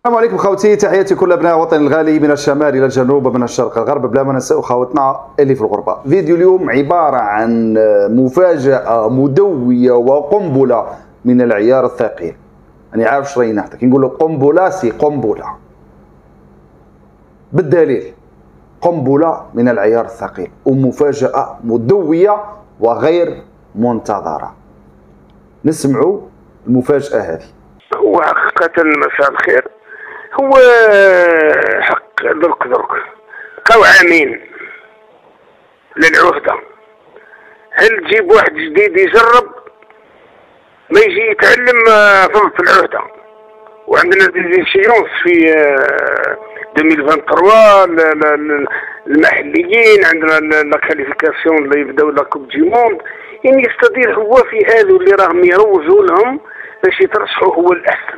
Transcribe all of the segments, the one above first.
السلام عليكم خوتي، تحياتي كل ابناء وطن الغالي من الشمال الى الجنوب ومن الشرق الغرب، بلا ما ننسى خوتنا اللي في الغربه. فيديو اليوم عباره عن مفاجاه مدويه وقنبله من العيار الثقيل. انا عارف اش راهي نحكي، نقول له قنبله سي قنبله بالدليل، قنبله من العيار الثقيل ومفاجاه مدويه وغير منتظره. نسمعوا المفاجاه هذه. وحقيقة مساء الخير، هو حق درك بقاو عامين للعهدة. هل تجيب واحد جديد يجرب ما يجي يتعلم في العهدة؟ وعندنا دي شيونس في 2023 المحليين، عندنا لا كاليفيكاسيون اللي يبداو لا كوب دي موند. يعني يستدير هو في هذو اللي راهم يروجوا لهم باش يترشحوا هو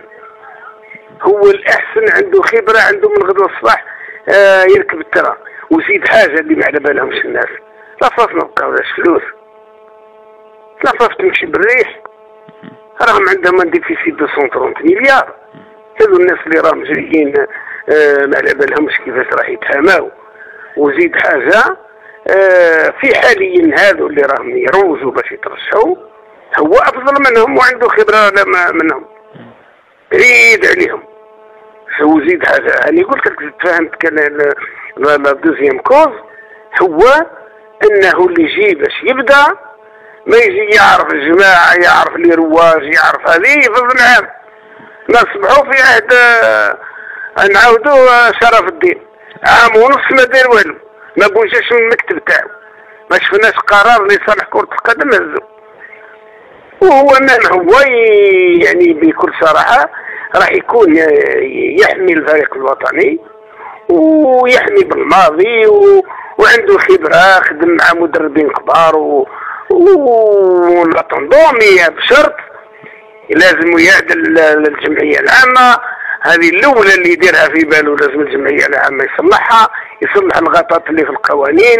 الأحسن، عنده خبرة، عنده من غدوة الصباح يركب الترى. وزيد حاجة اللي ما على بالهمش الناس، لاصاف ما بقاولاش فلوس، لاصاف تمشي بالريح، راهم عندهم ان ديفيسيت 230 مليار. هذو الناس اللي راهم جايين ما على بالهمش كيفاش راح يتهاماو. وزيد حاجة في حاليا هذو اللي راهم يروجوا باش يترشحوا هو افضل منهم وعنده خبره منهم، بعيد عليهم. وزيد حاجه انا قلت لك تفهمت كان لا دوزيام كوز، هو انه اللي يجي باش يبدا ما يجي يعرف الجماعه، يعرف لي رواج، يعرف هذه فضل عام. نصبحوا في عهد نعاودوا شرف الدين، عام ونص ما دار والو، ما بوجاش من المكتب تاعو، ما شفناش قرار لصالح كره القدم هزو. وهو من هو يعني بكل صراحة راح يكون يحمي الفريق الوطني ويحمي بالماضي وعنده خبرة، خدم مع مدربين كبار ولا تنظيمية، بشرط لازم يعدل الجمعية العامة. هذه الأولى اللي يديرها في باله، لازم الجمعية العامة يصلحها، يصلح الغلطات اللي في القوانين،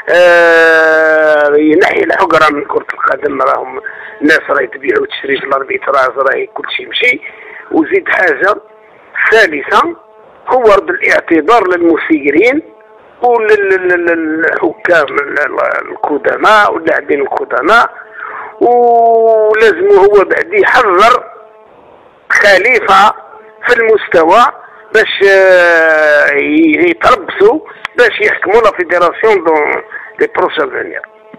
ينحي الحقرة من كرة القدم. راهم الناس راهي تبيع وتشري في الاربيتراج، راهي كل شيء مشي. وزيد حاجة ثالثة، هو رد الاعتبار للمسيرين وللحكام القدماء واللاعبين القدماء، ولازم هو بعد يحذر خليفة في المستوى باش يتربصوا باش يحكموا لا فيدراسيون دون لي بروشان فينير.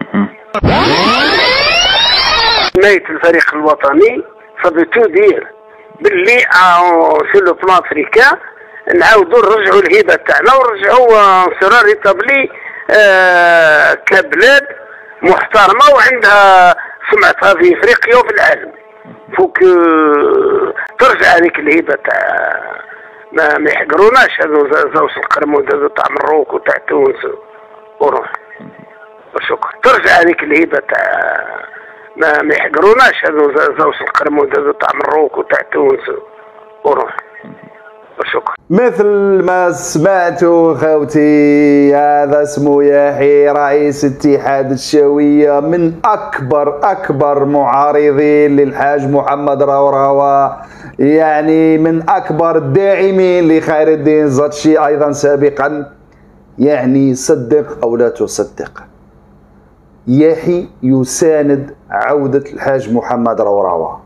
حماية الفريق الوطني فبتو دير باللي سي لو بلان افريكان نعاودوا نرجعوا الهبه تاعنا ونرجعوا نصيروا ريتابلي كبلاد محترمه وعندها سمعتها في افريقيا وفي العالم. فوك ترجع هذيك الهبه تاع ما يحقروناش هذو زوج القرمود هذو تاع مروك وتاع تونس وروح. شكرا. ترجع هذيك الهبه تاع ما يحقروناش هذو زوج القرمود هذو تاع مروك وتاع تونس وروح. شكرا. مثل ما سمعتوا خوتي، هذا اسمه يحيى رئيس اتحاد الشاوية، من أكبر معارضين للحاج محمد روراوة، يعني من أكبر الداعمين لخير الدين زاتشي أيضا سابقا. يعني صدق أو لا تصدق، يحيى يساند عودة الحاج محمد روراوة.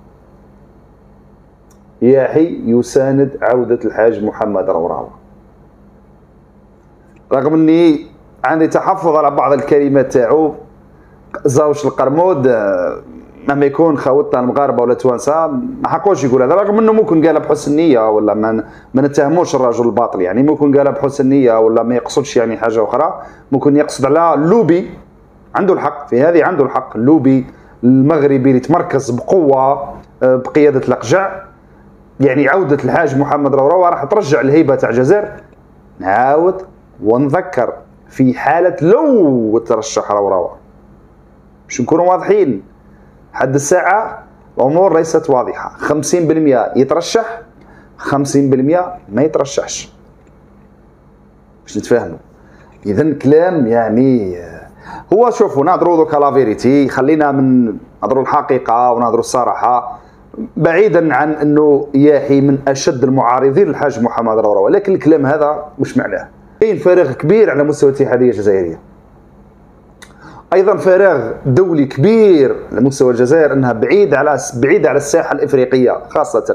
يحيى يساند عودة الحاج محمد روراوة، رغم اني عندي تحفظ على بعض الكلمات تاعو. زوج القرمود مهما يكون خوتنا المغاربه ولا توانسه ما حقوش يقول هذا، رغم انه ممكن قالها بحسن نيه ولا ما نتهموش الرجل الباطل، يعني ممكن قالها بحسن نيه ولا ما يقصدش يعني حاجه اخرى، ممكن يقصد على لوبي. عنده الحق في هذه، عنده الحق. اللوبي المغربي اللي تمركز بقوه بقياده الأقجع، يعني عودة الحاج محمد روراوة راح ترجع الهيبة تاع الجزائر. نعاود ونذكر، في حالة لو ترشح روراوة باش نكونوا واضحين، حد الساعة الأمور ليست واضحة. 50% يترشح، 50% ما يترشحش، باش نتفاهموا. إذا كلام يعني هو، شوفوا نهضروا دوكا لا فيريتي، خلينا من نهضروا الحقيقة ونهضروا الصراحة. بعيدا عن انه ياحي من اشد المعارضين للحاج محمد روراوة، لكن الكلام هذا مش معناه. كاين فراغ كبير على مستوى الاتحاديه الجزائريه، ايضا فراغ دولي كبير على مستوى الجزائر انها بعيده على الساحه الافريقيه، خاصه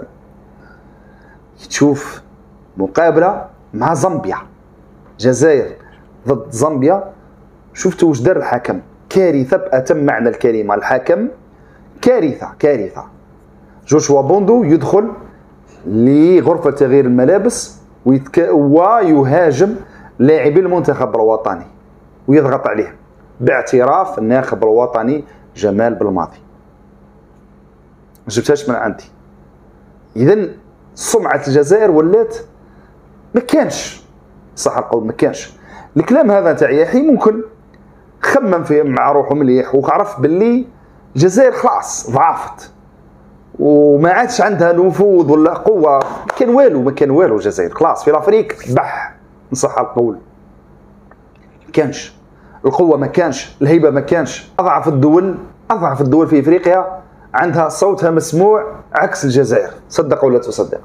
تشوف مقابله مع زامبيا، جزائر ضد زامبيا، شفتوا واش دار الحكم؟ كارثه بأتم معنى الكلمه. الحكم كارثه. جوشوا بوندو يدخل لغرفه تغيير الملابس ويهاجم لاعبي المنتخب الوطني ويضغط عليهم باعتراف الناخب الوطني جمال بالماضي. ما جبتهاش من عندي. اذا سمعه الجزائر ولات ما كانش صح القول، ما كانش. الكلام هذا تاع ياحي ممكن خمم فيه مع روحه مليح وعرف باللي الجزائر خلاص ضعفت وما عادش عندها نفوذ ولا قوه، ما كان والو الجزائر خلاص في الافريق بح نصح القول. ما كانش القوه، ما كانش الهيبه، ما كانش. اضعف الدول في افريقيا عندها صوتها مسموع عكس الجزائر، صدق ولا تصدق.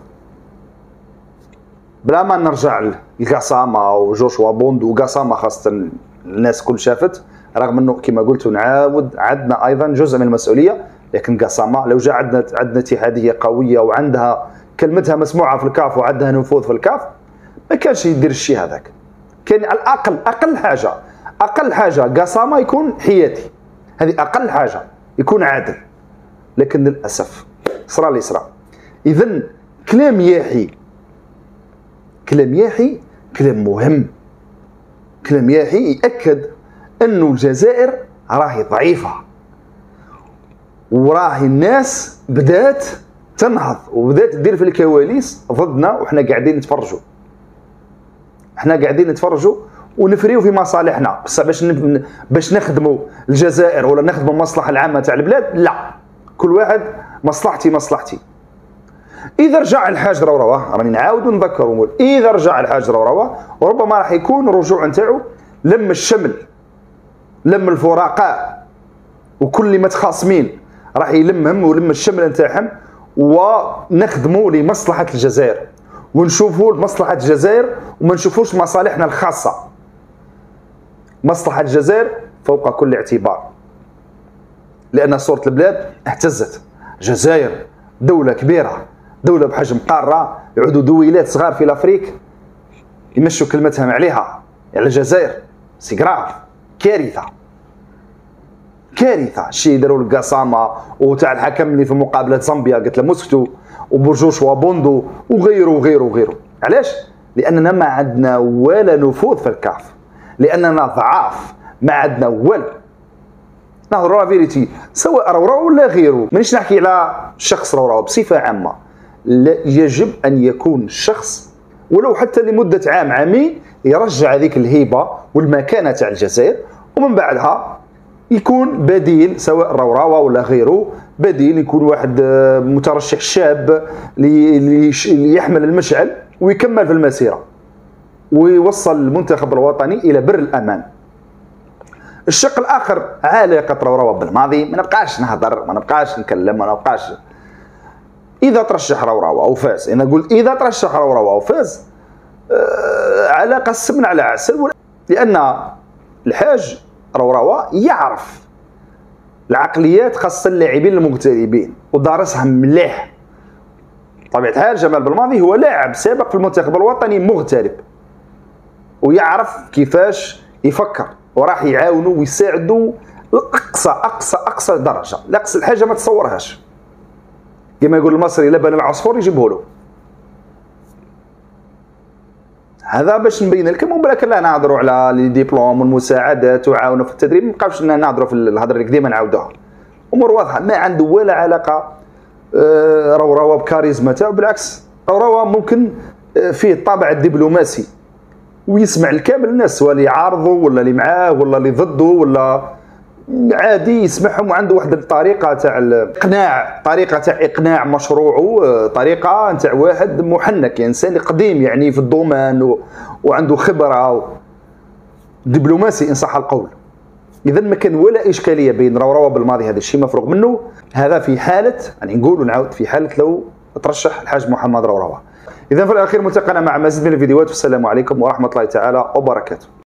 بلا ما نرجع لقاسامة وجوشوا بوندو، وقاسامة خاصة الناس كل شافت، رغم انه كما قلت ونعاود عندنا ايضا جزء من المسؤولية، لكن قاسامة لو جاء عندنا اتحادية قوية وعندها كلمتها مسموعة في الكاف وعندها نفوذ في الكاف، ما كانش يدير الشيء هذاك. كان اقل حاجة قاسامة يكون حياتي، هذه اقل حاجة، يكون عادل. لكن للاسف صرا اللي صرا. اذا كلام ياحي كلام مهم. كلام ياحي يأكد أنه الجزائر راهي ضعيفة، وراهي الناس بدات تنهض وبدات تدير في الكواليس ضدنا، وإحنا قاعدين نتفرجوا ونفريو في مصالحنا. بس باش نخدموا الجزائر ولا نخدموا المصلحة العامة تاع البلاد، لا، كل واحد مصلحتي. إذا رجع الحاج روراوة، راني نعاود ونذكر ونقول، إذا رجع الحاج روراوة وربما راح يكون الرجوع نتاعو لم الشمل، لم الفرقاء وكل اللي متخاصمين، راح يلمهم ولم الشمل نتاعهم ونخدموا لمصلحة الجزائر ونشوفوا مصلحة الجزائر وما نشوفوش مصالحنا الخاصة. مصلحة الجزائر فوق كل اعتبار، لأن صورة البلاد اهتزت. الجزائر دولة كبيرة، دولة بحجم قارة، يعودوا دويلات صغار في الافريق يمشوا كلمتهم عليها على الجزائر. سي غراف، كارثة. الشيء داروا القاسامة وتاع الحكم اللي في مقابلة زامبيا قلت له مسكتوا، وبرجوشوا بوندو وغيره. علاش؟ لأننا ما عندنا ولا نفوذ في الكاف، لأننا ضعاف، ما عندنا والو. نهضروا لا فيريتي، سواء روراوة ولا غيره. مانيش نحكي على شخص روراوة بصفة عامة، لا، يجب أن يكون الشخص ولو حتى لمدة عام عامين يرجع هذيك الهيبة والمكانة تاع الجزائر، ومن بعدها يكون بديل، سواء روراوة ولا غيره، بديل يكون واحد مترشح شاب اللي يحمل المشعل ويكمل في المسيرة ويوصل المنتخب الوطني إلى بر الأمان. الشق الآخر علاقة روراوة بالماضي، ما نبقاش نهضر، ما نبقاش نكلم، ما نبقاش. إذا ترشح روراوة أو فاز، أنا قلت إذا ترشح روراوة أو فاز، علاقة السمن على عسل، لأن الحاج روراوة يعرف العقليات خاصة اللاعبين المغتربين ودارسها مليح. طبيعة الحال جمال بالماضي هو لاعب سابق في المنتخب الوطني مغترب، ويعرف كيفاش يفكر، وراح يعاونوا ويساعدوا لأقصى درجة، لأقصى الحاجة ما تصورهاش. كما يقول المصري لبن العصفور يجيبه له. هذا باش نبين لكم، ولكن لا نهضروا على لي ديبلوم والمساعدات وعاونوا في التدريب، ما نبقاوش نهضروا في الهضره اللي ديما نعاودوها. امور واضحه، ما عنده ولا علاقه روراوة بكاريزما تاعو، بالعكس روراوة ممكن فيه الطابع الدبلوماسي ويسمع الكامل الناس، سواء اللي يعارضوا ولا اللي معاه ولا اللي ضده ولا عادي يسمعهم، وعنده واحد الطريقه تاع الاقناع، طريقه تاع اقناع مشروعه، طريقه تاع واحد محنك، انسان قديم يعني في الدومان وعنده خبره دبلوماسي ان صح القول. اذا ما كان ولا اشكاليه بين روروه بالماضي، هذا الشيء مفروغ منه. هذا في حاله، يعني نقول ونعاود، في حاله لو ترشح الحاج محمد روروه. اذا في الاخير ملتقانا مع مزيد من الفيديوهات، والسلام عليكم ورحمه الله تعالى وبركاته.